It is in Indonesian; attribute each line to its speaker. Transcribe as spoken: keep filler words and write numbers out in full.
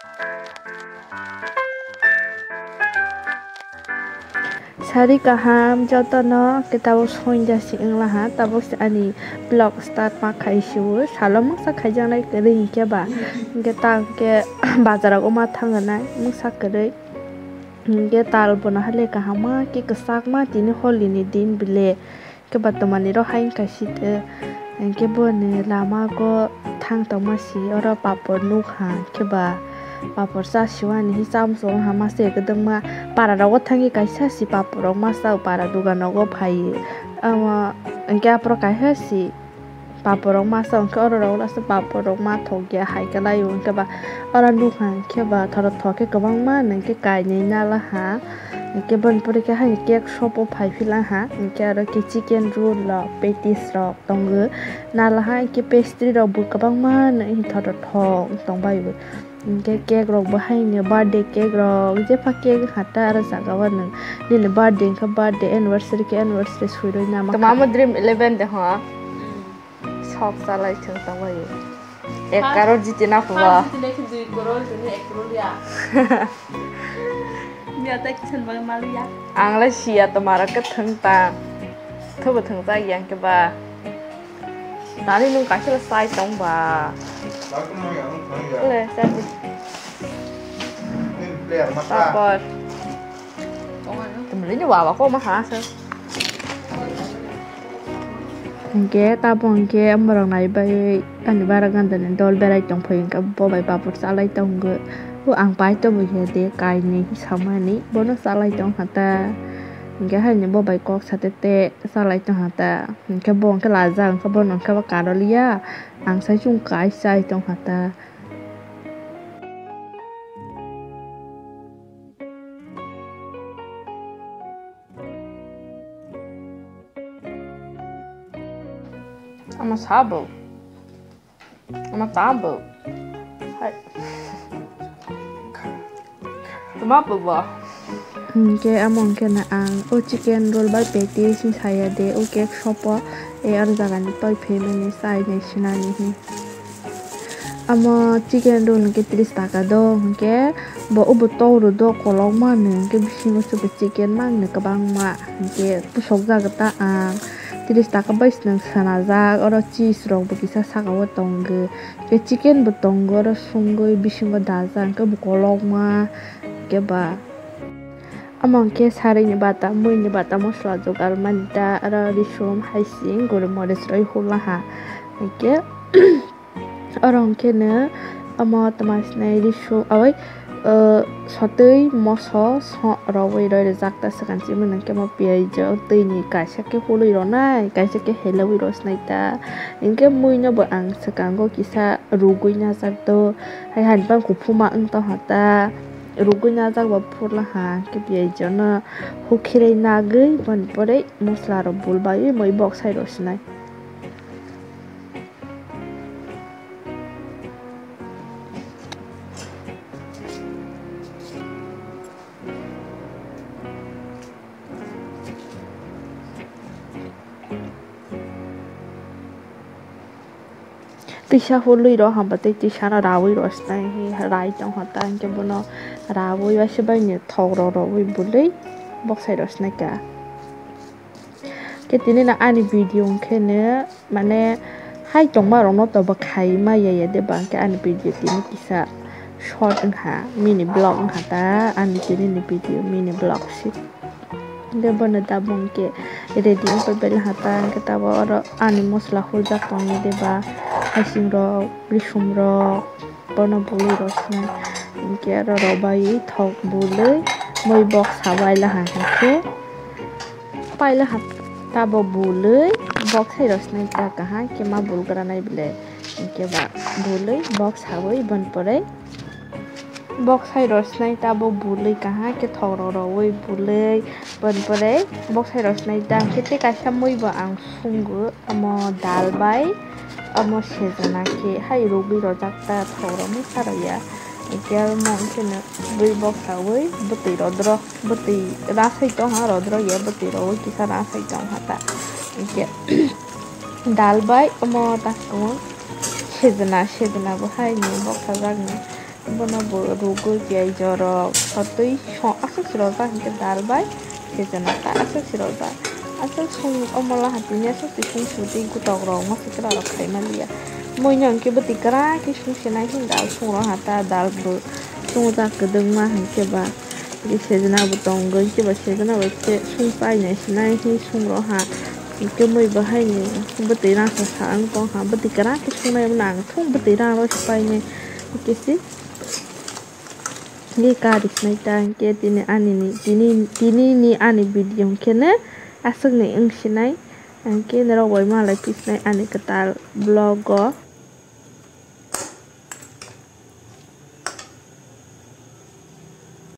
Speaker 1: Sari kaham jotono kita sonja si englaha tabok si ani blog start ma khaisiu salom mangsa khaijang nai ring ke ba kita ke bazar o ma thangana mangsa kare ke tal bona hale kahama ke kesak ma tini holi ni din bile ke batomani ro hain kaisite ke bone lama go thang tomasi oro papor nu kha ke ba papor sa siwani hisam so hama se kedeng ma para rago thangi kaisa si papor ma sa para duga nogo phai ama engke apro kai si papor ma sa engke oro rago sa papor ma thogya hai kala yu engke ba ora nu khan ke ba thoro thoke kabang ma nengke kai nei na la ha engke bon pore ke hai cake shop o phai phila ha engke aro ke chicken roll la patties ro tongu na la ha ke pastry ro bu kabang ma nei thoro thong tong bai ke cake rok bahai ne birthday cake rok je pa cake hata ara sagawa nang nile birthday ka birthday anniversary ke anniversary suiroi na ma mama dream eleven de ha shop salai chung tang bai ek crore jitina pwa
Speaker 2: jitina ke two crore jone one crore ya mi ata kisan bang malu ya
Speaker 1: angla sia tomara ke thang ta thoba thang ta yang ke ba nari nung ka sel sai tong ba le sabi tapos temennya wawa kok mahal sih engke tapong engke ambarang nai bai ani barangan dan dol berai tong phoing ka bo bai papur salai tong ge u ang pai to bu he de kai ni samani bono salai tong hata engke hanya bo bai kok satete salai tong hata engke bong ke lazang ka bon ka ba karolia ang sai chung kai sai tong hata ama sabo ama tabo hai tumapa ba ke among ke na ang o chicken roll ba peti si saya de o cake shop e ar jaga ni toy family sai ne sinani hi ama chicken roll ke thirty taka do ke bo ubu toru do kolong ma ne ke bisingo su chicken mang ne kabang ma ke pusok jaga ta ang thirty taka bais nang sanajak oro cheese rok bo kisa sakawo tongo ke chicken bo tongo oro sungoi bisingo dajak ke bo kolong ma ke ba among ke sari ni bata mui ni bata mosla jogar manita aro risum haising guru moris roi hula ha ke orang ke ne amo tamas ne risu awai sotei moso so rawai roi jakta sakan si mun ke mo pi jo tei ni kaisa ke hului ro nai kaisa ke heloi ro snaita inke mui no bo ang sakan go kisa rugui na sakto hai han bang kupuma ang to hata rugui na jak ba phurla ha ke pi jo na hukhirei na gei bon pore mosla ro bulbai moi box sai ro snai tisha hului ro hamba te tisha na rawi ro snai hi rai tong hata ke bono rawi wa se bai ne thog ro ro wi bulei box sai ro snai ka ke tini na ani video ke ne mane hai tong ma ro no to ba khai ma ye ye de ba ke ani video tini kisa short ang ha mini blog ang hata ani tini ni video mini blog si de bono da bong ke ready pa bel hata ke ta ba ro ani mosla hul jak tong de ba haising ro risum ro bono buli ro snai inke ro ro bai thok bulei moi box habai la ha ke pai la ha ta bo bulei box hai ro snai ta ka ha ke ma bul gra nai bile inke ba bulei box habai ban pore box hai ro snai ta bo bulei ka ha ke thok ro ro oi bulei ban pore box hai ro snai ta ke te ka samoi ba ang sungu amo dal bai amo sejana ke hai rogi ro jakta thoro mi saraya ekel mon ke na bui box awai buti rodro buti rasai to ha rodro ye buti ro ki sa rasai to hata ke dal bai amo ta ko sejana sejana bo hai ni box ajak ni bana bo rugo gai joro satui so asa siro ba hingke dal bai sejana ta asa siro ba asa sung omola hatinya asa sung suti gutok ro ma sikra ro khai malia moi nyang ke beti kara ke sung senai hin dal sung ro hata dal bu sung ta kedeng ma hingke ba di sejana bu tong go ke ba sejana ba ke sung pai ne senai hi sung ro ha ke moi ba hai ne beti ra sa sa ang ko ha beti kara ke sung nai nang thung beti ra ro pai ne ke si ni kadis nai tang ke tini ani ni tini tini ni ani video kene asang ni ang sinai ang ke nero boy ma lai pis nai ani katal blog